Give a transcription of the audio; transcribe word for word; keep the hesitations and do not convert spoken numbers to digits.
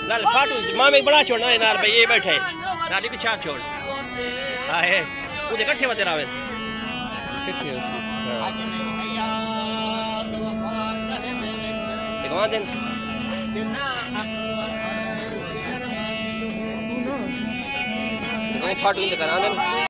गल फाटू मामे बड़ा छोड़ना नाल भाई ये बैठे नाली भी छाप छोड़ आए उधर इकट्ठे बते रावे किथे उसी दिखवा देन फाटू करा देन